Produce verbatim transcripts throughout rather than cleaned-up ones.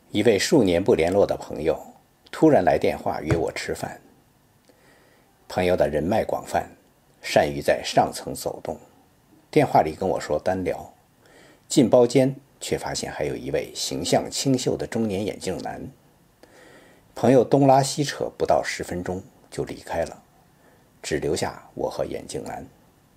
一位数年不联络的朋友突然来电话约我吃饭。朋友的人脉广泛，善于在上层走动，电话里跟我说单聊，进包间却发现还有一位形象清秀的中年眼镜男。朋友东拉西扯不到十分钟就离开了，只留下我和眼镜男。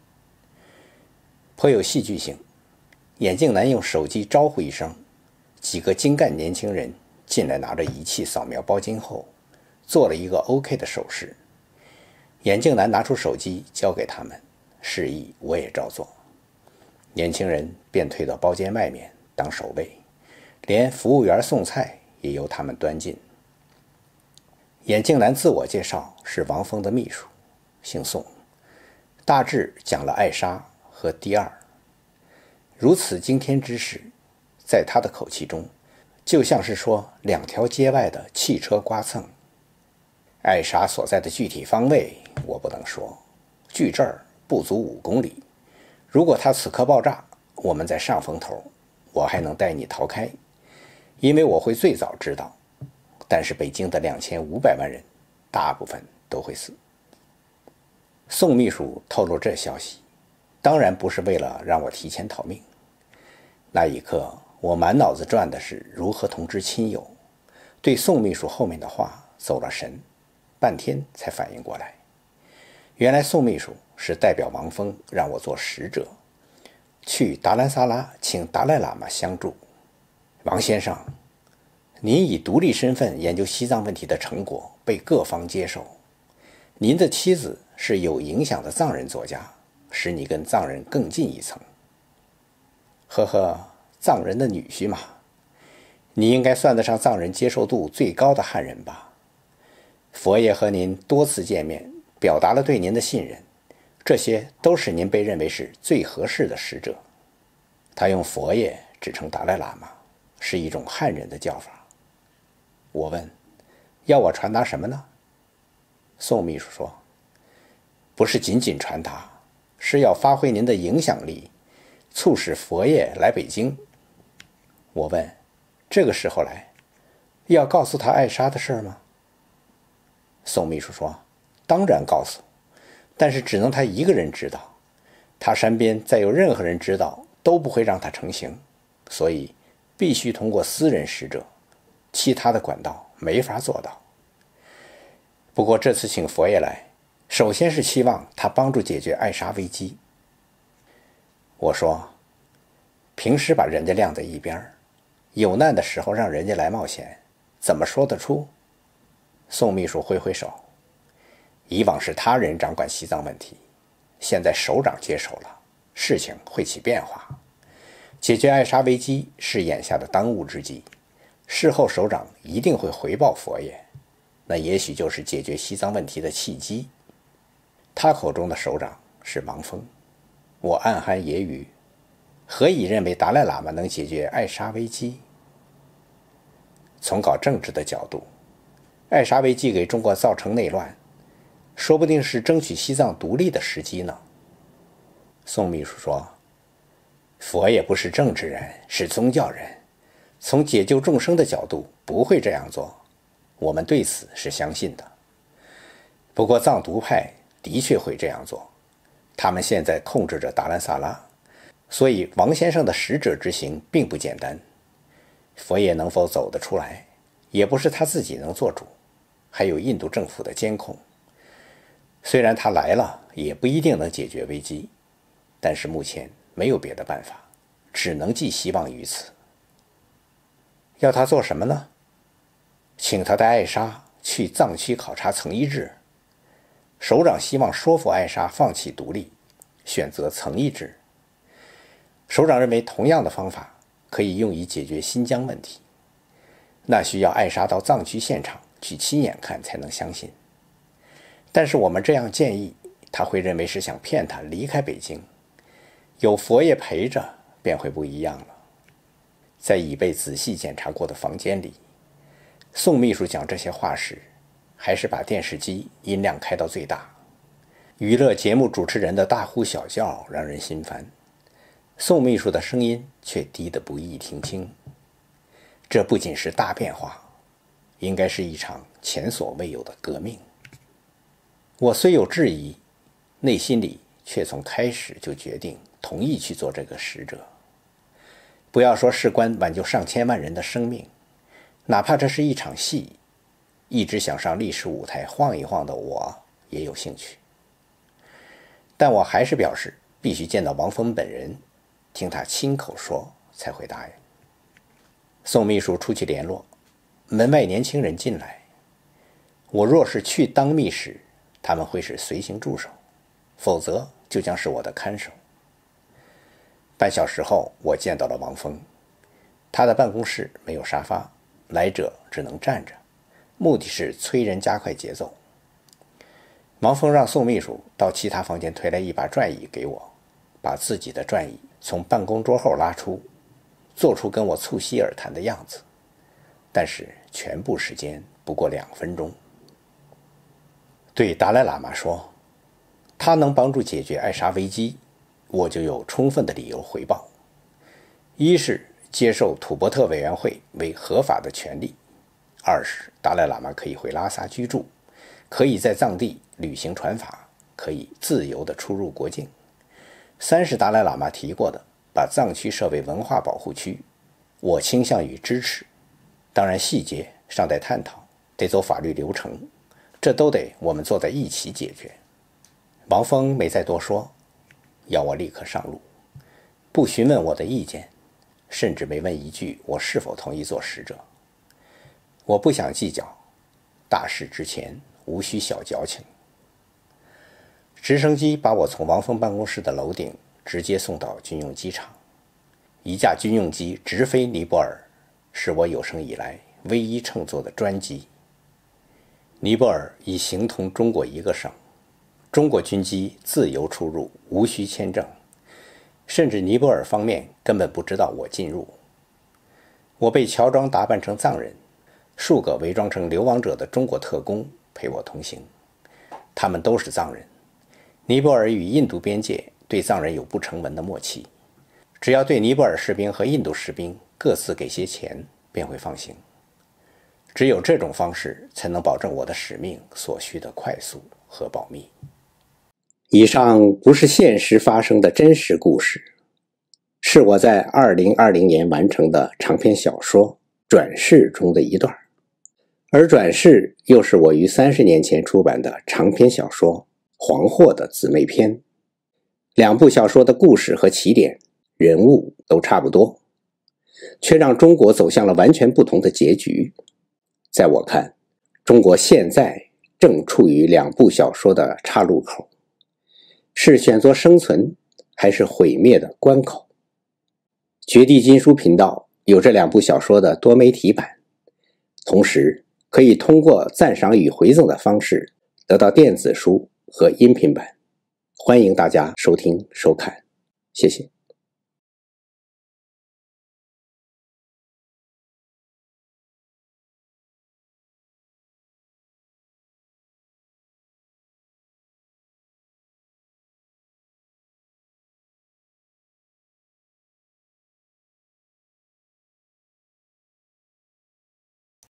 颇有戏剧性，眼镜男用手机招呼一声，几个精干年轻人进来，拿着仪器扫描包间后，做了一个 OK 的手势。眼镜男拿出手机交给他们，示意我也照做。年轻人便退到包间外面当守卫，连服务员送菜也由他们端进。眼镜男自我介绍是王峰的秘书，姓宋，大致讲了艾莎和第二。如此惊天之事，在他的口气中就像是说两条街外的汽车刮蹭。艾莎所在的具体方位我不能说，距这儿不足五公里。如果他此刻爆炸，我们在上风头，我还能带你逃开，因为我会最早知道。但是北京的两千五百万人，大部分都会死。宋秘书透露这消息，当然不是为了让我提前逃命。那一刻，我满脑子转的是如何通知亲友，对宋秘书后面的话走了神。半天才反应过来，原来宋秘书是代表王峰让我做使者，去达兰萨拉请达赖喇嘛相助。王先生，您以独立身份研究西藏问题的成果被各方接受，您的妻子是有影响的藏人作家，使你跟藏人更近一层。呵呵，藏人的女婿嘛，你应该算得上藏人接受度最高的汉人吧。佛爷和您多次见面，表达了对您的信任，这些都使您被认为是最合适的使者。他用佛爷指称达赖喇嘛，是一种汉人的叫法。我问，要我传达什么呢？宋秘书说，不是仅仅传达，是要发挥您的影响力，促使佛爷来北京。我问，这个时候来，要告诉他艾莎的事吗？宋秘书说，当然告诉，但是只能他一个人知道，他身边再有任何人知道都不会让他成行，所以必须通过私人使者，其他的管道没法做到。不过这次请佛爷来，首先是希望他帮助解决艾莎危机。我说，平时把人家晾在一边，有难的时候让人家来冒险，怎么说得出？宋秘书挥挥手，以往是他人掌管西藏问题，现在首长接手了，事情会起变化。解决艾莎危机是眼下的当务之急，事后首长一定会回报佛爷，那也许就是解决西藏问题的契机。他口中的首长是王峰。我暗含揶揄，何以认为达赖喇嘛能解决艾莎危机？从搞政治的角度，艾莎危机给中国造成内乱，说不定是争取西藏独立的时机呢。宋秘书说，佛爷不是政治人，是宗教人，从解救众生的角度不会这样做，我们对此是相信的。不过藏独派的确会这样做，他们现在控制着达兰萨拉，所以王先生的使者之行并不简单。佛爷能否走得出来，也不是他自己能做主，还有印度政府的监控。虽然他来了，也不一定能解决危机，但是目前没有别的办法，只能寄希望于此。要他做什么呢？请他带艾莎去藏区考察层一制。首长希望说服艾莎放弃独立，选择层一制。首长认为同样的方法可以用于解决新疆问题，那需要艾莎到藏区现场去亲眼看才能相信。但是我们这样建议，他会认为是想骗他离开北京。有佛爷陪着，便会不一样了。在已被仔细检查过的房间里，宋秘书讲这些话时，还是把电视机音量开到最大。娱乐节目主持人的大呼小叫让人心烦，宋秘书的声音却低得不易听清。 这不仅是大变化，应该是一场前所未有的革命。我虽有质疑，内心里却从开始就决定同意去做这个使者。不要说事关挽救上千万人的生命，哪怕这是一场戏，一直想上历史舞台晃一晃的我也有兴趣。但我还是表示必须见到王峰本人，听他亲口说才会答应。宋秘书出去联络，门外年轻人进来。我若是去当密使，他们会是随行助手，否则就将是我的看守。半小时后，我见到了王峰，他的办公室没有沙发，来者只能站着，目的是催人加快节奏。王峰让宋秘书到其他房间推来一把转椅给我，把自己的转椅从办公桌后拉出，做出跟我促膝而谈的样子，但是全部时间不过两分钟。对达赖喇嘛说，他能帮助解决艾沙危机，我就有充分的理由回报。一是接受土伯特委员会为合法的权利，二是达赖喇嘛可以回拉萨居住，可以在藏地履行传法，可以自由地出入国境。三是达赖喇嘛提过的把藏区设为文化保护区，我倾向于支持。当然细节尚待探讨，得走法律流程，这都得我们坐在一起解决。王峰没再多说，要我立刻上路，不询问我的意见，甚至没问一句我是否同意做使者。我不想计较，大事之前无需小矫情。直升机把我从王峰办公室的楼顶直接送到军用机场。一架军用机直飞尼泊尔，是我有生以来唯一乘坐的专机。尼泊尔已形同中国一个省，中国军机自由出入，无需签证，甚至尼泊尔方面根本不知道我进入。我被乔装打扮成藏人，数个伪装成流亡者的中国特工陪我同行，他们都是藏人。尼泊尔与印度边界对藏人有不成文的默契，只要对尼泊尔士兵和印度士兵各自给些钱，便会放行。只有这种方式才能保证我的使命所需的快速和保密。以上不是现实发生的真实故事，是我在二零二零年完成的长篇小说《转世》中的一段，而《转世》又是我于三十年前出版的长篇小说《黄祸》的姊妹篇。两部小说的故事和起点、人物都差不多，却让中国走向了完全不同的结局。在我看，中国现在正处于两部小说的岔路口，是选择生存还是毁灭的关口。绝地金书频道有这两部小说的多媒体版，同时可以通过赞赏与回赠的方式得到电子书和音频版。欢迎大家收听收看，谢谢。